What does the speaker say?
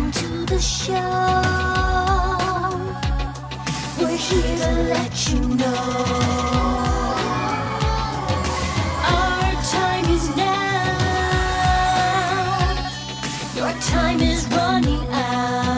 Welcome to the show. We're here to let you know. Our time is now. Your time is running out.